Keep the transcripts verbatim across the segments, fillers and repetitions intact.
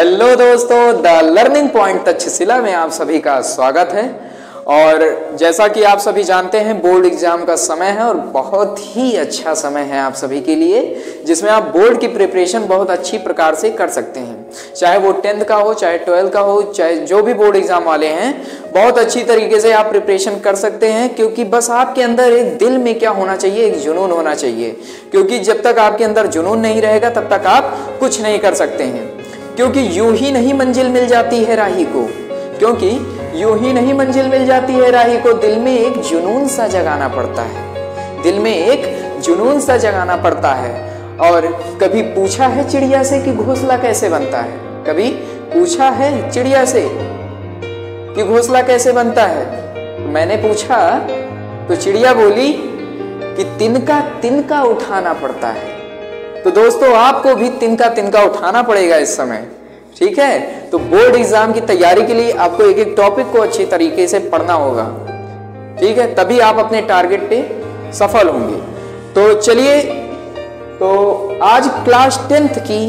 Hello दोस्तों, the learning point Takshashila में आप सभी का स्वागत है। और जैसा कि आप सभी जानते हैं, बोर्ड एग्जाम का समय है और बहुत ही अच्छा समय है आप सभी के लिए, जिसमें आप बोर्ड की प्रिपरेशन बहुत अच्छी प्रकार से कर सकते हैं। चाहे वो टेंथ का हो, चाहे ट्वेल्थ का हो, चाहे जो भी बोर्ड एग्जाम वाले हैं, बहुत अच्छी तरीके से आप प्रिपरेशन कर सकते हैं। क्योंकि बस आपके अंदर एक दिल में क्या होना चाहिए, एक जुनून होना चाहिए। क्योंकि जब तक आपके अंदर जुनून नहीं रहेगा तब तक आप कुछ नहीं कर सकते हैं। क्योंकि यूं ही नहीं मंजिल मिल जाती है राही को, क्योंकि यूं ही नहीं मंजिल मिल जाती है राही को, दिल में एक जुनून सा जगाना पड़ता है, दिल में एक जुनून सा जगाना पड़ता है। और कभी पूछा है चिड़िया से कि घोंसला कैसे बनता है, कभी पूछा है चिड़िया से कि घोंसला कैसे बनता है। मैंने पूछा तो चिड़िया बोली कि तिनका तिनका उठाना पड़ता है। तो दोस्तों, आपको भी तिनका तिनका उठाना पड़ेगा इस समय, ठीक है। तो बोर्ड एग्जाम की तैयारी के लिए आपको एक एक टॉपिक को अच्छी तरीके से पढ़ना होगा, ठीक है, तभी आप अपने टारगेट पे सफल होंगे। तो चलिए, तो आज क्लास टेंथ की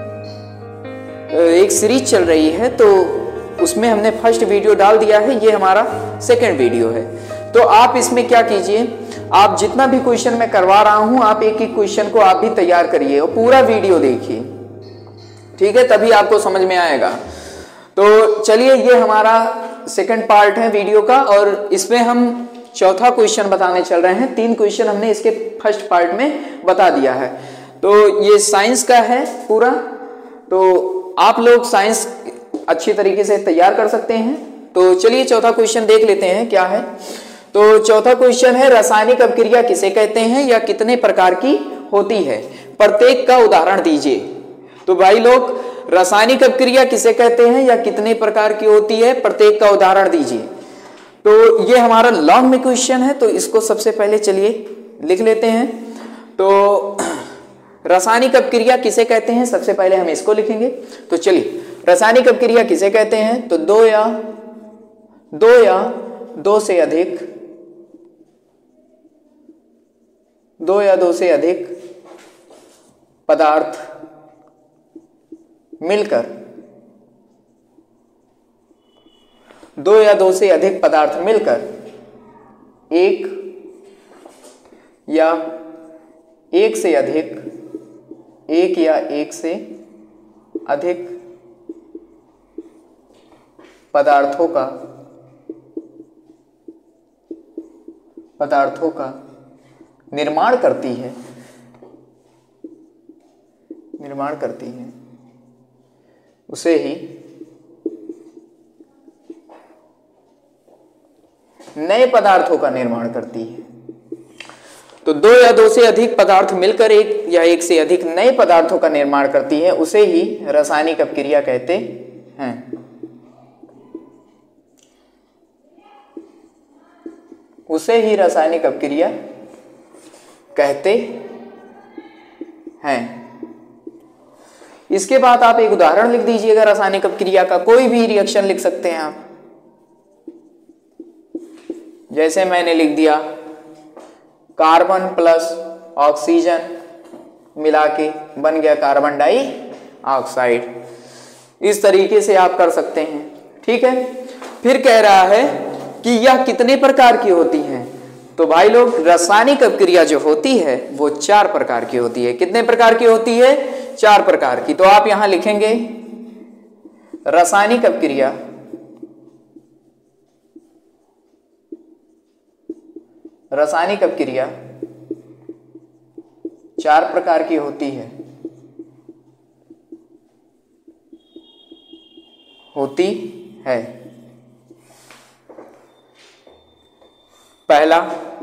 एक सीरीज चल रही है, तो उसमें हमने फर्स्ट वीडियो डाल दिया है, ये हमारा सेकेंड वीडियो है। तो आप इसमें क्या कीजिए, आप जितना भी क्वेश्चन मैं करवा रहा हूं, आप एक एक क्वेश्चन को आप भी तैयार करिए और पूरा वीडियो देखिए, ठीक है, तभी आपको समझ में आएगा। तो चलिए, ये हमारा सेकंड पार्ट है वीडियो का और इसमें हम चौथा क्वेश्चन बताने चल रहे हैं। तीन क्वेश्चन हमने इसके फर्स्ट पार्ट में बता दिया है। तो ये साइंस का है पूरा, तो आप लोग साइंस अच्छी तरीके से तैयार कर सकते हैं। तो चलिए चौथा क्वेश्चन देख लेते हैं क्या है। तो चौथा क्वेश्चन है, रासायनिक अभिक्रिया किसे कहते हैं या कितने प्रकार की होती है, प्रत्येक का उदाहरण दीजिए। तो भाई लोग, रासायनिक अभिक्रिया किसे कहते हैं या कितने प्रकार की होती है, प्रत्येक का उदाहरण दीजिए। तो ये हमारा लॉन्ग में क्वेश्चन है, तो इसको सबसे पहले चलिए लिख लेते हैं। तो रासायनिक अभिक्रिया किसे कहते हैं, सबसे पहले हम इसको लिखेंगे। तो चलिए, रासायनिक अभिक्रिया किसे कहते हैं, तो दो या दो या दो से अधिक दो या दो से अधिक पदार्थ मिलकर दो या दो से अधिक पदार्थ मिलकर एक या एक से अधिक एक या एक से अधिक पदार्थों का पदार्थों का निर्माण करती है निर्माण करती है उसे ही नए पदार्थों का निर्माण करती है। तो दो या दो से अधिक पदार्थ मिलकर एक या एक से अधिक नए पदार्थों का निर्माण करती है, उसे ही रासायनिक अभिक्रिया कहते हैं। उसे ही रासायनिक अभिक्रिया कहते हैं। इसके बाद आप एक उदाहरण लिख दीजिएगा रासायनिक अभिक्रिया का, कोई भी रिएक्शन लिख सकते हैं आप। जैसे मैंने लिख दिया, कार्बन प्लस ऑक्सीजन मिला के बन गया कार्बन डाई ऑक्साइड। इस तरीके से आप कर सकते हैं, ठीक है। फिर कह रहा है कि यह कितने प्रकार की होती हैं। तो भाई लोग, रासायनिक अभिक्रिया जो होती है वो चार प्रकार की होती है। कितने प्रकार की होती है, चार प्रकार की। तो आप यहां लिखेंगे, रासायनिक अभिक्रिया रासायनिक अभिक्रिया चार प्रकार की होती है होती है पहला,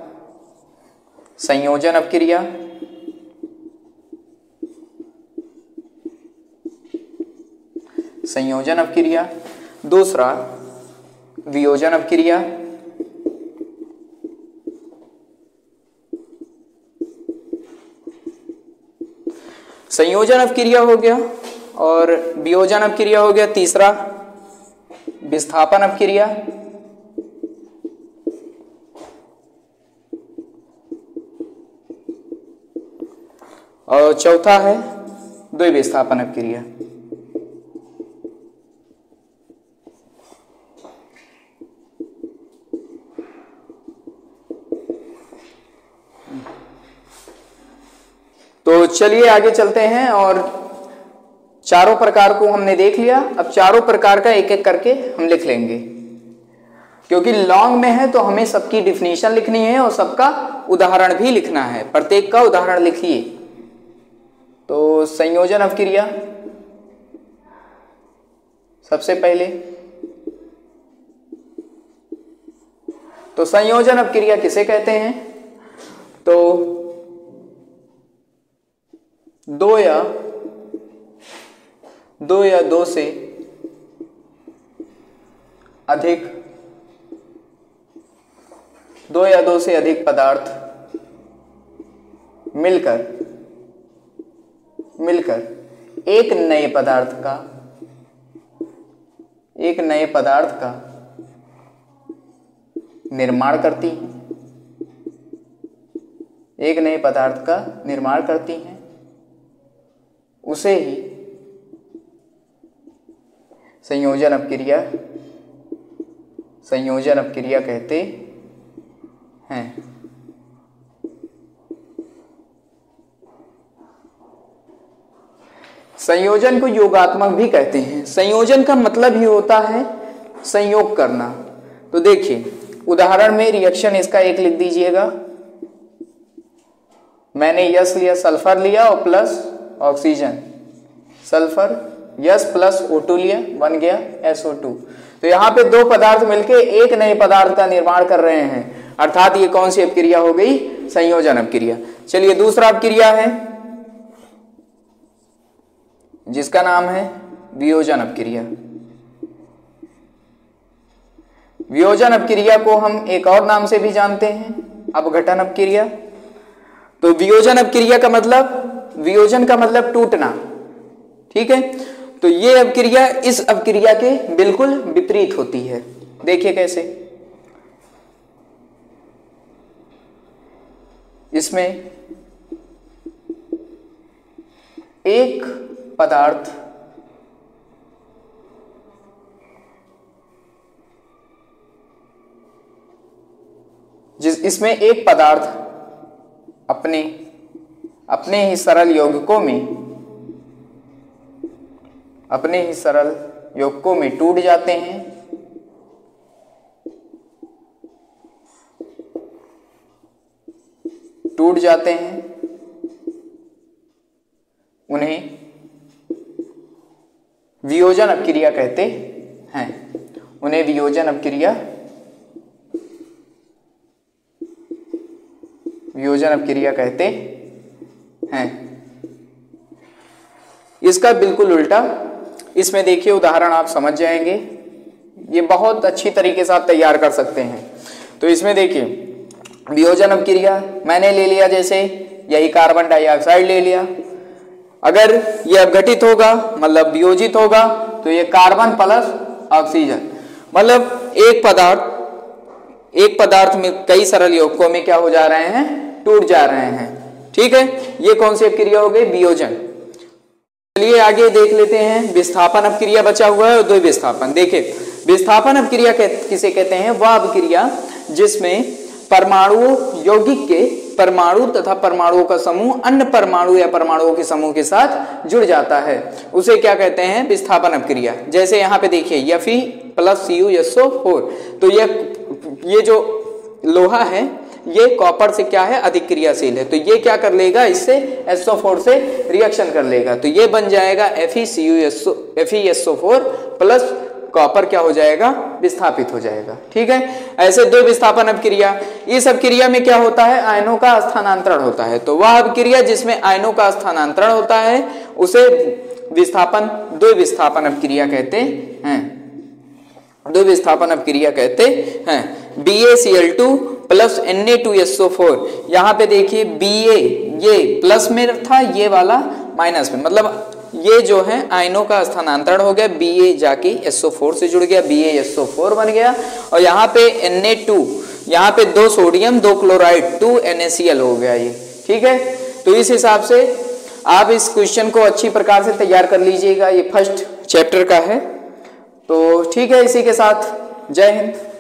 संयोजन अभिक्रिया। संयोजन अभिक्रिया दूसरा, वियोजन अभिक्रिया। संयोजन अभिक्रिया हो गया और वियोजन अभिक्रिया हो गया तीसरा, विस्थापन अभिक्रिया। और चौथा है द्विविस्थापन अभिक्रिया। तो चलिए आगे चलते हैं, और चारों प्रकार को हमने देख लिया। अब चारों प्रकार का एक एक करके हम लिख लेंगे, क्योंकि लॉन्ग में है तो हमें सबकी डिफिनीशन लिखनी है और सबका उदाहरण भी लिखना है। प्रत्येक का उदाहरण लिखिए। तो संयोजन अपक्रिया सबसे पहले। तो संयोजन अपक्रिया किसे कहते हैं? तो दो या दो या दो से अधिक दो या दो से अधिक पदार्थ मिलकर मिलकर एक नए पदार्थ का एक नए पदार्थ का निर्माण करती हैं एक नए पदार्थ का निर्माण करती हैं उसे ही संयोजन अपक्रिया संयोजन अपक्रिया कहते हैं। संयोजन को योगात्मक भी कहते हैं। संयोजन का मतलब ही होता है संयोग करना। तो देखिए उदाहरण में रिएक्शन इसका एक लिख दीजिएगा। मैंने यस लिया, सल्फर लिया और plus oxygen, sulphur S plus O two लिया, बन गया एस ओ टू। तो यहाँ पे दो पदार्थ मिलके एक नए पदार्थ का निर्माण कर रहे हैं, अर्थात ये कौन सी अपक्रिया हो गई? संयोजन अपक्रिया। चलिए दूसरा अपक्रिया है जिसका नाम है वियोजन अपक्रिया। वियोजन अपक्रिया को हम एक और नाम से भी जानते हैं, अपघटन अपक्रिया। तो वियोजन अपक्रिया का मतलब, वियोजन का मतलब टूटना, ठीक है। तो ये अपक्रिया इस अपक्रिया के बिल्कुल विपरीत होती है। देखिए कैसे, इसमें एक पदार्थ जिस इसमें एक पदार्थ अपने अपने ही सरल यौगिकों में अपने ही सरल यौगिकों में टूट जाते हैं, टूट जाते हैं उन्हें वियोजन अपक्रिया कहते हैं। उन्हें वियोजन अपक्रिया वियोजन अपक्रिया कहते हैं। इसका बिल्कुल उल्टा, इसमें देखिए उदाहरण आप समझ जाएंगे, ये बहुत अच्छी तरीके से आप तैयार कर सकते हैं। तो इसमें देखिए वियोजन अपक्रिया मैंने ले लिया, जैसे यही कार्बन डाइऑक्साइड ले लिया। अगर ये अपघटित होगा मतलब वियोजित होगा तो ये कार्बन प्लस ऑक्सीजन, मतलब एक पदार्थ एक पदार्थ में कई सरल यौगिकों में क्या हो जा रहे हैं? टूट जा रहे हैं, ठीक है। ये कौन सी अपक्रिया हो गई? वियोजन। चलिए आगे देख लेते हैं। विस्थापन अपक्रिया बचा हुआ है और द्वि विस्थापन। देखिए विस्थापन अपक्रिया किसे कहते हैं? वह अपक्रिया जिसमें परमाणु यौगिक के परमाणु तथा परमाणुओं का समूह अन्य परमाणु या परमाणुओं के समूह के साथ जुड़ जाता है, उसे क्या कहते हैं? विस्थापन अपक्रिया। जैसे यहाँ पे देखिए Fe plus C U S O four, तो ये ये जो लोहा है ये कॉपर से क्या है? अधिक क्रियाशील है, तो ये क्या कर लेगा? इससे एस ओ फोर से रिएक्शन कर लेगा, तो ये बन जाएगा Fe C U S O Fe S O four plus copper क्या हो जाएगा? विस्थापित हो जाएगा, ठीक है। ऐसे दो विस्थापन अपक्रिया। इस अपक्रिया में क्या होता है? आयनों का स्थानांतरण होता है। तो वह अपक्रिया जिसमें आयनों का स्थानांतरण होता है उसे विस्थापन द्वि विस्थापन अपक्रिया कहते हैं। द्वि विस्थापन अपक्रिया कहते हैं। B A C L two plus N A two S O four, यहाँ पे देखिए बी ए ये प्लस में था, ये वाला माइनस में, मतलब ये जो है आयनों का स्थानांतरण हो गया, बी ए जाके एस ओ फोर से जुड़ गया, B A S O four बन गया। और यहाँ पे एन ए टू, यहाँ पे दो सोडियम दो chloride two N A C L हो गया ये, ठीक है। तो इस हिसाब से आप इस क्वेश्चन को अच्छी प्रकार से तैयार कर लीजिएगा, ये फर्स्ट चैप्टर का है। तो ठीक है, इसी के साथ जय हिंद।